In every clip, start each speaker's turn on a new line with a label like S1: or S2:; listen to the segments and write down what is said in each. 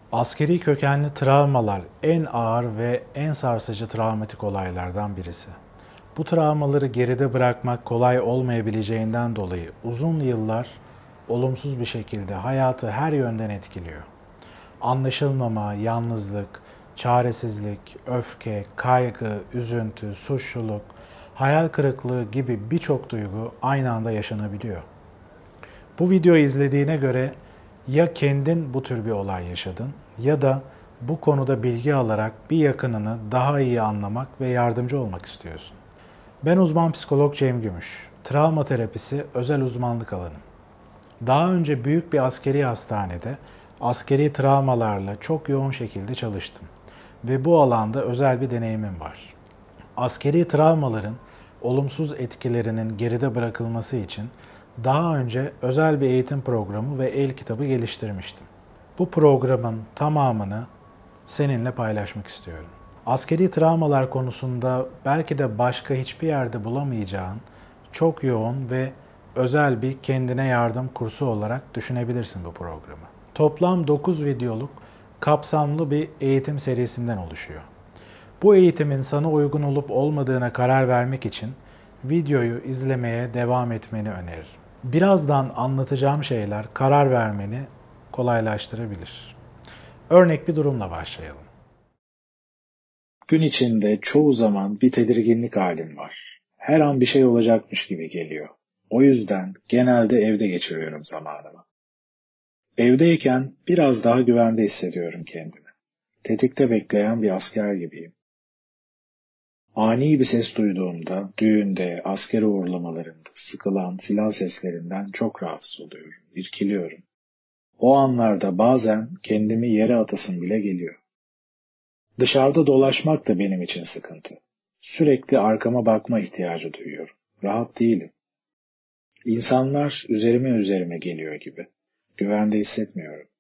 S1: Askeri kökenli travmalar en ağır ve en sarsıcı travmatik olaylardan birisi. Bu travmaları geride bırakmak kolay olmayabileceğinden dolayı uzun yıllar olumsuz bir şekilde hayatı her yönden etkiliyor. Anlaşılmama, yalnızlık, çaresizlik, öfke, kaygı, üzüntü, suçluluk, hayal kırıklığı gibi birçok duygu aynı anda yaşanabiliyor. Bu videoyu izlediğine göre ya kendin bu tür bir olay yaşadın ya da bu konuda bilgi alarak bir yakınını daha iyi anlamak ve yardımcı olmak istiyorsun. Ben uzman psikolog Cem Gümüş. Travma terapisi özel uzmanlık alanım. Daha önce büyük bir askeri hastanede askeri travmalarla çok yoğun şekilde çalıştım ve bu alanda özel bir deneyimim var. Askeri travmaların olumsuz etkilerinin geride bırakılması için daha önce özel bir eğitim programı ve el kitabı geliştirmiştim. Bu programın tamamını seninle paylaşmak istiyorum. Askeri travmalar konusunda belki de başka hiçbir yerde bulamayacağın çok yoğun ve özel bir kendine yardım kursu olarak düşünebilirsin bu programı. Toplam 9 videoluk kapsamlı bir eğitim serisinden oluşuyor. Bu eğitimin sana uygun olup olmadığına karar vermek için videoyu izlemeye devam etmeni öneririm. Birazdan anlatacağım şeyler karar vermeni kolaylaştırabilir. Örnek bir durumla başlayalım.
S2: Gün içinde çoğu zaman bir tedirginlik halim var. Her an bir şey olacakmış gibi geliyor. O yüzden genelde evde geçiriyorum zamanımı. Evdeyken biraz daha güvende hissediyorum kendimi. Tetikte bekleyen bir asker gibiyim. Ani bir ses duyduğumda, düğünde, asker uğurlamalarında sıkılan silah seslerinden çok rahatsız oluyorum, irkiliyorum. O anlarda bazen kendimi yere atasım bile geliyor. Dışarıda dolaşmak da benim için sıkıntı. Sürekli arkama bakma ihtiyacı duyuyorum. Rahat değilim. İnsanlar üzerime geliyor gibi. Güvende hissetmiyorum.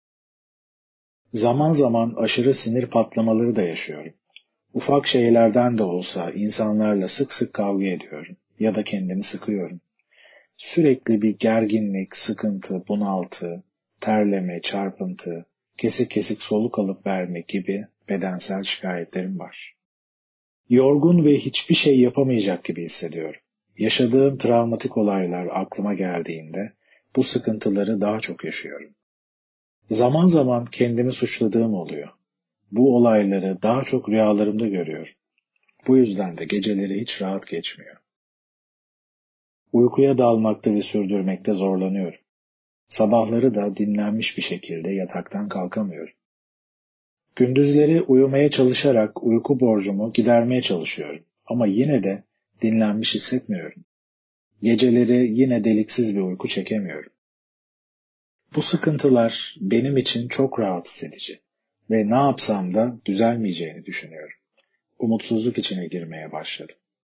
S2: Zaman zaman aşırı sinir patlamaları da yaşıyorum. Ufak şeylerden de olsa insanlarla sık sık kavga ediyorum ya da kendimi sıkıyorum. Sürekli bir gerginlik, sıkıntı, bunaltı, terleme, çarpıntı, kesik kesik soluk alıp verme gibi bedensel şikayetlerim var. Yorgun ve hiçbir şey yapamayacak gibi hissediyorum. Yaşadığım travmatik olaylar aklıma geldiğinde bu sıkıntıları daha çok yaşıyorum. Zaman zaman kendimi suçladığım oluyor. Bu olayları daha çok rüyalarımda görüyorum. Bu yüzden de geceleri hiç rahat geçmiyor. Uykuya dalmakta ve sürdürmekte zorlanıyorum. Sabahları da dinlenmiş bir şekilde yataktan kalkamıyorum. Gündüzleri uyumaya çalışarak uyku borcumu gidermeye çalışıyorum. Ama yine de dinlenmiş hissetmiyorum. Geceleri yine deliksiz bir uyku çekemiyorum. Bu sıkıntılar benim için çok rahatsız edici ve ne yapsam da düzelmeyeceğini düşünüyorum. Umutsuzluk içine girmeye başladım.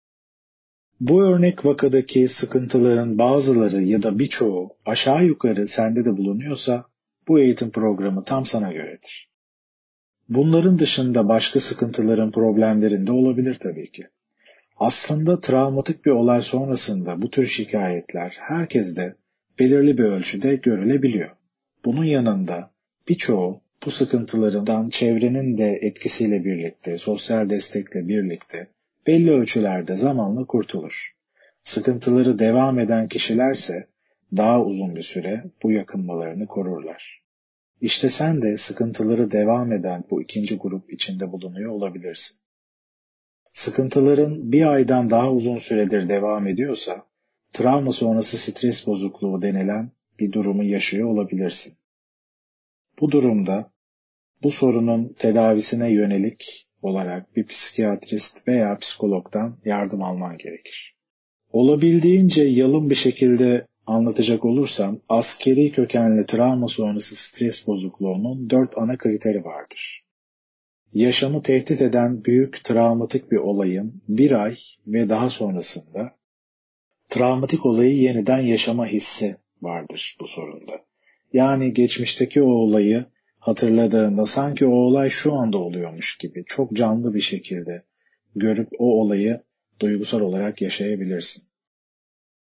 S2: Bu örnek vakadaki sıkıntıların bazıları ya da birçoğu aşağı yukarı sende de bulunuyorsa bu eğitim programı tam sana göredir. Bunların dışında başka sıkıntıların, problemlerin de olabilir tabii ki. Aslında travmatik bir olay sonrasında bu tür şikayetler herkeste belirli bir ölçüde görülebiliyor. Bunun yanında birçoğu bu sıkıntılarından çevrenin de etkisiyle birlikte, sosyal destekle birlikte belli ölçülerde zamanla kurtulur. Sıkıntıları devam eden kişilerse daha uzun bir süre bu yakınmalarını korurlar. İşte sen de sıkıntıları devam eden bu ikinci grup içinde bulunuyor olabilirsin. Sıkıntıların bir aydan daha uzun süredir devam ediyorsa, travma sonrası stres bozukluğu denilen bir durumu yaşıyor olabilirsin. Bu durumda bu sorunun tedavisine yönelik olarak bir psikiyatrist veya psikologdan yardım alman gerekir. Olabildiğince yalın bir şekilde anlatacak olursam, askeri kökenli travma sonrası stres bozukluğunun 4 ana kriteri vardır. Yaşamı tehdit eden büyük travmatik bir olayın bir ay ve daha sonrasında travmatik olayı yeniden yaşama hissi vardır bu sorunda. Yani geçmişteki o olayı hatırladığında sanki o olay şu anda oluyormuş gibi çok canlı bir şekilde görüp o olayı duygusal olarak yaşayabilirsin.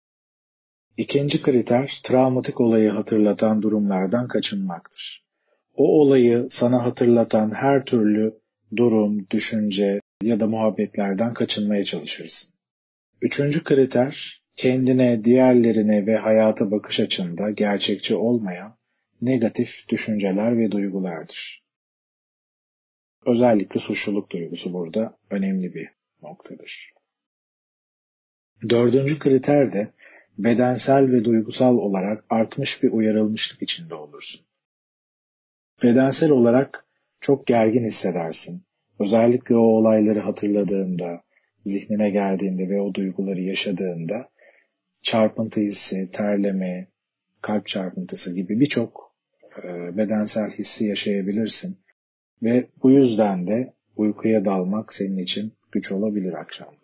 S2: İkinci kriter travmatik olayı hatırlatan durumlardan kaçınmaktır. o olayı sana hatırlatan her türlü durum, düşünce ya da muhabbetlerden kaçınmaya çalışırsın. Üçüncü kriter, kendine, diğerlerine ve hayata bakış açında gerçekçi olmayan negatif düşünceler ve duygulardır. Özellikle suçluluk duygusu burada önemli bir noktadır. Dördüncü kriter de bedensel ve duygusal olarak artmış bir uyarılmışlık içinde olursun. Bedensel olarak çok gergin hissedersin. Özellikle o olayları hatırladığında, zihnine geldiğinde ve o duyguları yaşadığında çarpıntı hissi, terleme, kalp çarpıntısı gibi birçok bedensel hissi yaşayabilirsin. Ve bu yüzden de uykuya dalmak senin için güç olabilir akşamları.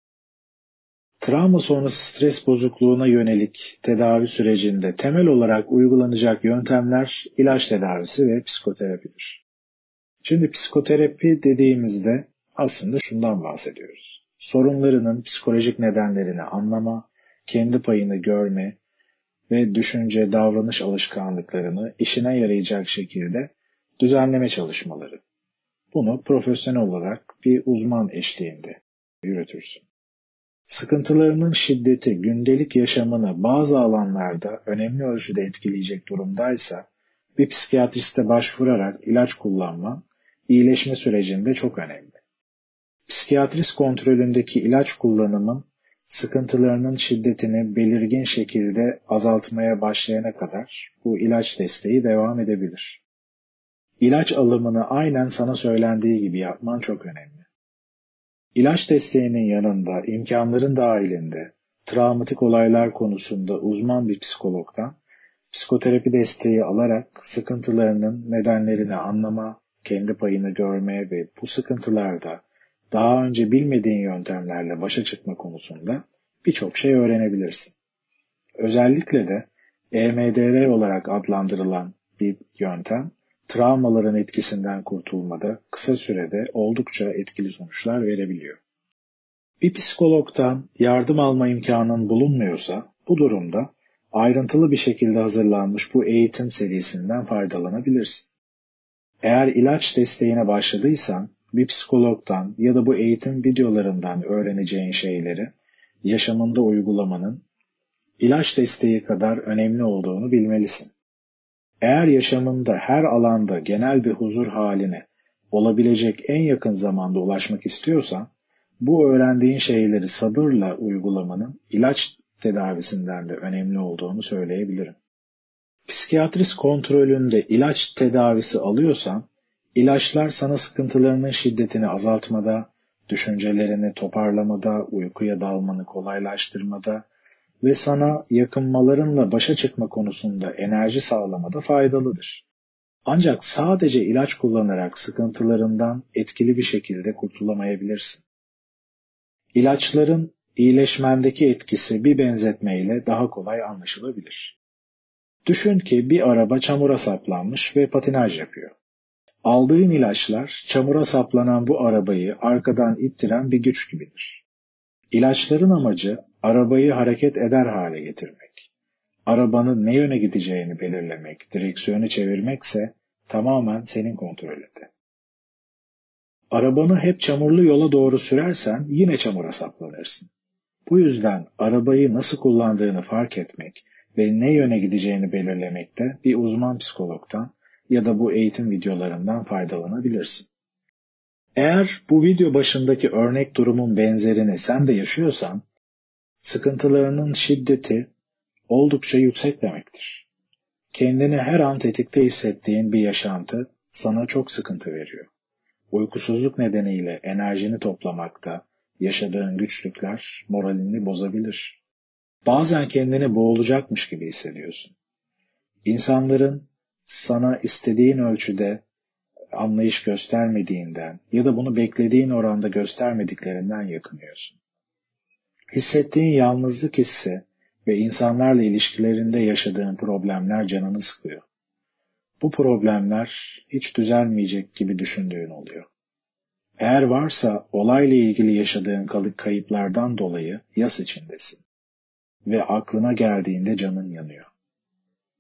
S2: Travma sonrası stres bozukluğuna yönelik tedavi sürecinde temel olarak uygulanacak yöntemler ilaç tedavisi ve psikoterapidir. Şimdi psikoterapi dediğimizde aslında şundan bahsediyoruz. Sorunlarının psikolojik nedenlerini anlama, kendi payını görme ve düşünce, davranış alışkanlıklarını işine yarayacak şekilde düzenleme çalışmaları. Bunu profesyonel olarak bir uzman eşliğinde yürütürsün. Sıkıntılarının şiddeti gündelik yaşamını bazı alanlarda önemli ölçüde etkileyecek durumdaysa bir psikiyatriste başvurarak ilaç kullanman iyileşme sürecinde çok önemli. Psikiyatrist kontrolündeki ilaç kullanımın sıkıntılarının şiddetini belirgin şekilde azaltmaya başlayana kadar bu ilaç desteği devam edebilir. İlaç alımını aynen sana söylendiği gibi yapman çok önemli. İlaç desteğinin yanında imkanların dahilinde travmatik olaylar konusunda uzman bir psikologdan psikoterapi desteği alarak sıkıntılarının nedenlerini anlama, kendi payını görmeye ve bu sıkıntılarda daha önce bilmediğin yöntemlerle başa çıkma konusunda birçok şey öğrenebilirsin. Özellikle de EMDR olarak adlandırılan bir yöntem, travmaların etkisinden kurtulmada kısa sürede oldukça etkili sonuçlar verebiliyor. Bir psikologdan yardım alma imkanın bulunmuyorsa, bu durumda ayrıntılı bir şekilde hazırlanmış bu eğitim serisinden faydalanabilirsin. Eğer ilaç desteğine başladıysan, bir psikologdan ya da bu eğitim videolarından öğreneceğin şeyleri yaşamında uygulamanın ilaç desteği kadar önemli olduğunu bilmelisin. Eğer yaşamında her alanda genel bir huzur haline olabilecek en yakın zamanda ulaşmak istiyorsan, bu öğrendiğin şeyleri sabırla uygulamanın ilaç tedavisinden de önemli olduğunu söyleyebilirim. Psikiyatrist kontrolünde ilaç tedavisi alıyorsan, ilaçlar sana sıkıntılarının şiddetini azaltmada, düşüncelerini toparlamada, uykuya dalmanı kolaylaştırmada ve sana yakınmalarınla başa çıkma konusunda enerji sağlamada faydalıdır. Ancak sadece ilaç kullanarak sıkıntılarından etkili bir şekilde kurtulamayabilirsin. İlaçların iyileşmendeki etkisi bir benzetmeyle daha kolay anlaşılabilir. Düşün ki bir araba çamura saplanmış ve patinaj yapıyor. Aldığın ilaçlar çamura saplanan bu arabayı arkadan ittiren bir güç gibidir. İlaçların amacı arabayı hareket eder hale getirmek. Arabanın ne yöne gideceğini belirlemek, direksiyonu çevirmekse tamamen senin kontrolünde. Arabanı hep çamurlu yola doğru sürersen yine çamura saplanırsın. Bu yüzden arabayı nasıl kullandığını fark etmek ve ne yöne gideceğini belirlemekte bir uzman psikologdan ya da bu eğitim videolarından faydalanabilirsin. Eğer bu video başındaki örnek durumun benzerini sen de yaşıyorsan, sıkıntılarının şiddeti oldukça yüksek demektir. Kendini her an tetikte hissettiğin bir yaşantı sana çok sıkıntı veriyor. Uykusuzluk nedeniyle enerjini toplamakta yaşadığın güçlükler moralini bozabilir. Bazen kendini boğulacakmış gibi hissediyorsun. İnsanların sana istediğin ölçüde anlayış göstermediğinden ya da bunu beklediğin oranda göstermediklerinden yakınıyorsun. Hissettiğin yalnızlık hissi ve insanlarla ilişkilerinde yaşadığın problemler canını sıkıyor. Bu problemler hiç düzelmeyecek gibi düşündüğün oluyor. Eğer varsa olayla ilgili yaşadığın kayıplardan dolayı yas içindesin ve aklına geldiğinde canın yanıyor.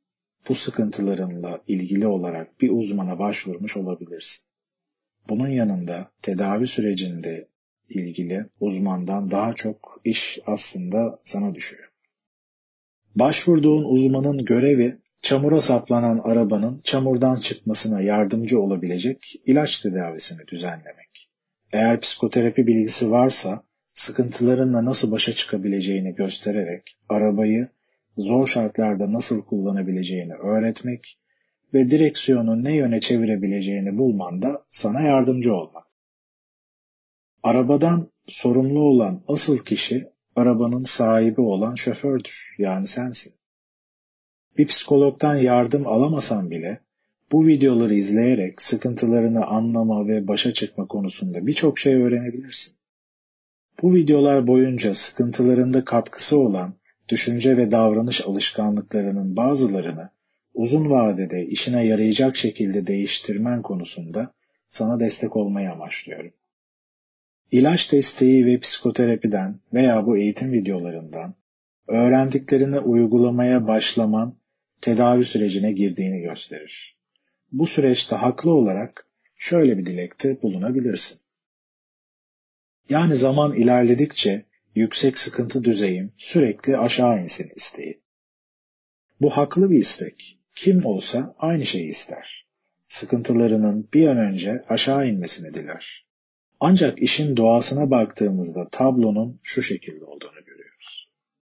S2: bu sıkıntılarınla ilgili olarak bir uzmana başvurmuş olabilirsin. Bunun yanında tedavi sürecinde ilgili uzmandan daha çok iş aslında sana düşüyor. Başvurduğun uzmanın görevi çamura saplanan arabanın çamurdan çıkmasına yardımcı olabilecek ilaç tedavisini düzenlemek. Eğer psikoterapi bilgisi varsa sıkıntılarınla nasıl başa çıkabileceğini göstererek arabayı zor şartlarda nasıl kullanabileceğini öğretmek ve direksiyonu ne yöne çevirebileceğini bulmanda sana yardımcı olmak. Arabadan sorumlu olan asıl kişi arabanın sahibi olan şofördür, yani sensin. Bir psikologdan yardım alamasan bile bu videoları izleyerek sıkıntılarını anlama ve başa çıkma konusunda birçok şey öğrenebilirsin. Bu videolar boyunca sıkıntılarında katkısı olan düşünce ve davranış alışkanlıklarının bazılarını uzun vadede işine yarayacak şekilde değiştirmen konusunda sana destek olmayı amaçlıyorum. İlaç desteği ve psikoterapiden veya bu eğitim videolarından öğrendiklerini uygulamaya başlaman tedavi sürecine girdiğini gösterir. Bu süreçte haklı olarak şöyle bir dilekte bulunabilirsin. Yani zaman ilerledikçe yüksek sıkıntı düzeyim sürekli aşağı insin isteği. Bu haklı bir istek. Kim olsa aynı şeyi ister. Sıkıntılarının bir an önce aşağı inmesini diler. Ancak işin doğasına baktığımızda tablonun şu şekilde olduğunu görüyoruz.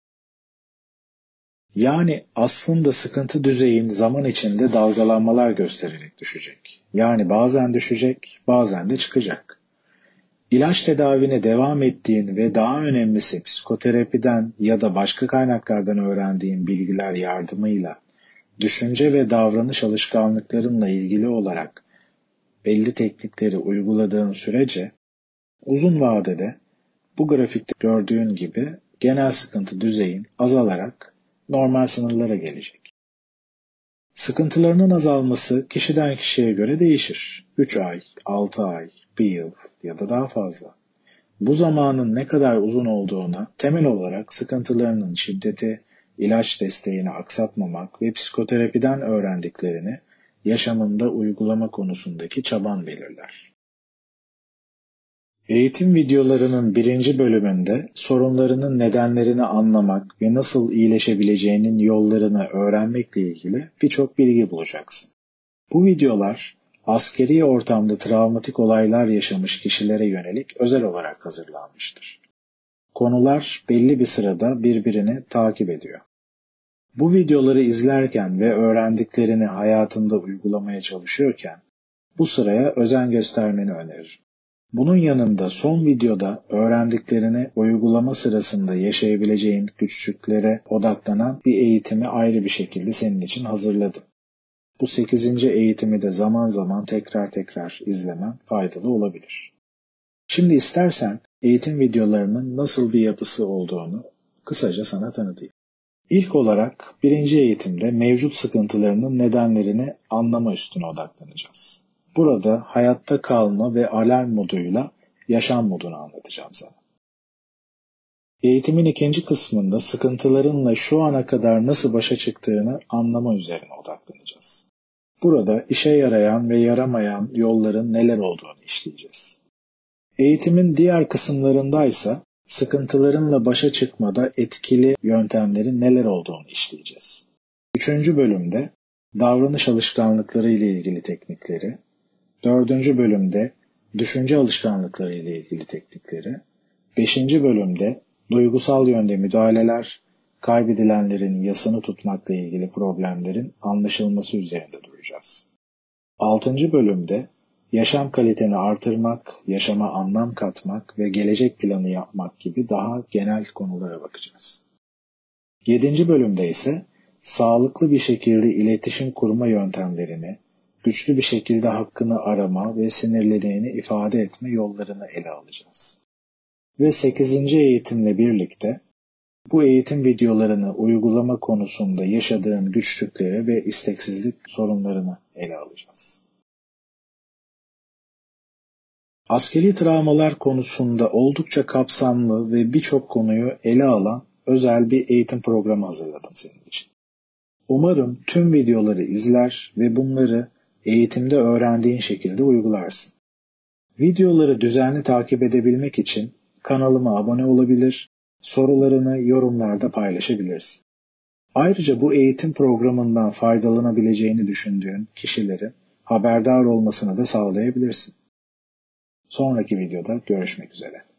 S2: Yani aslında sıkıntı düzeyin zaman içinde dalgalanmalar göstererek düşecek. Yani bazen düşecek, bazen de çıkacak. İlaç tedavine devam ettiğin ve daha önemlisi psikoterapiden ya da başka kaynaklardan öğrendiğin bilgiler yardımıyla düşünce ve davranış alışkanlıklarınla ilgili olarak belli teknikleri uyguladığın sürece uzun vadede bu grafikte gördüğün gibi genel sıkıntı düzeyin azalarak normal sınırlara gelecek. Sıkıntılarının azalması kişiden kişiye göre değişir. 3 ay, 6 ay, 1 yıl ya da daha fazla. Bu zamanın ne kadar uzun olduğuna temel olarak sıkıntılarının şiddeti, ilaç desteğini aksatmamak ve psikoterapiden öğrendiklerini yaşamında uygulama konusundaki çaban belirler. Eğitim videolarının 1. bölümünde sorunlarının nedenlerini anlamak ve nasıl iyileşebileceğinin yollarını öğrenmekle ilgili birçok bilgi bulacaksın. Bu videolar askeri ortamda travmatik olaylar yaşamış kişilere yönelik özel olarak hazırlanmıştır. Konular belli bir sırada birbirini takip ediyor. Bu videoları izlerken ve öğrendiklerini hayatında uygulamaya çalışıyorken bu sıraya özen göstermeni öneririm. Bunun yanında son videoda öğrendiklerini uygulama sırasında yaşayabileceğin güçlüklere odaklanan bir eğitimi ayrı bir şekilde senin için hazırladım. Bu 8. eğitimi de zaman zaman tekrar izlemen faydalı olabilir. Şimdi istersen eğitim videolarının nasıl bir yapısı olduğunu kısaca sana tanıtayım. İlk olarak 1. eğitimde mevcut sıkıntılarının nedenlerini anlama üstüne odaklanacağız. Burada hayatta kalma ve alarm moduyla yaşam modunu anlatacağım sana. Eğitimin 2. kısmında sıkıntılarınla şu ana kadar nasıl başa çıktığını anlama üzerine odaklanacağız. Burada işe yarayan ve yaramayan yolların neler olduğunu işleyeceğiz. Eğitimin diğer kısımlarındaysa sıkıntılarınla başa çıkmada etkili yöntemlerin neler olduğunu işleyeceğiz. 3. bölümde davranış alışkanlıkları ile ilgili teknikleri, 4. bölümde düşünce alışkanlıkları ile ilgili teknikleri, 5. bölümde duygusal yönde müdahaleler, kaybedilenlerin yasını tutmakla ilgili problemlerin anlaşılması üzerinde duracağız. 6. bölümde yaşam kaliteni artırmak, yaşama anlam katmak ve gelecek planı yapmak gibi daha genel konulara bakacağız. 7. bölümde ise sağlıklı bir şekilde iletişim kurma yöntemlerini, güçlü bir şekilde hakkını arama ve sinirlerini ifade etme yollarını ele alacağız. Ve 8. eğitimle birlikte bu eğitim videolarını uygulama konusunda yaşadığın güçlükleri ve isteksizlik sorunlarını ele alacağız. Askeri travmalar konusunda oldukça kapsamlı ve birçok konuyu ele alan özel bir eğitim programı hazırladım senin için. Umarım tüm videoları izler ve bunları eğitimde öğrendiğin şekilde uygularsın. Videoları düzenli takip edebilmek için kanalıma abone olabilir, sorularını yorumlarda paylaşabilirsin. Ayrıca bu eğitim programından faydalanabileceğini düşündüğün kişilerin haberdar olmasını da sağlayabilirsin. Sonraki videoda görüşmek üzere.